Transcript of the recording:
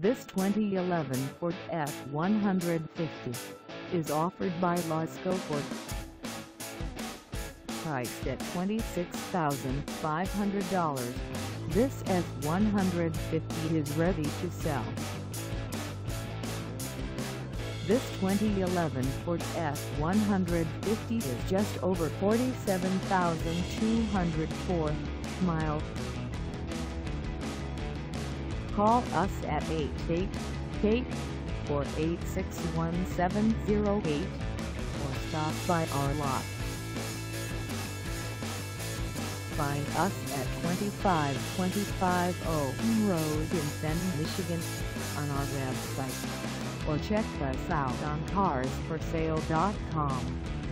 This 2011 Ford F-150 is offered by LASCO Ford. Priced at $26,500, this F-150 is ready to sell. This 2011 Ford F-150 is just over 47,204 miles. Call us at 888-486-1708 or stop by our lot. Find us at 2525 OWEN Road in Fenton, Michigan on our website, or check us out on carsforsale.com.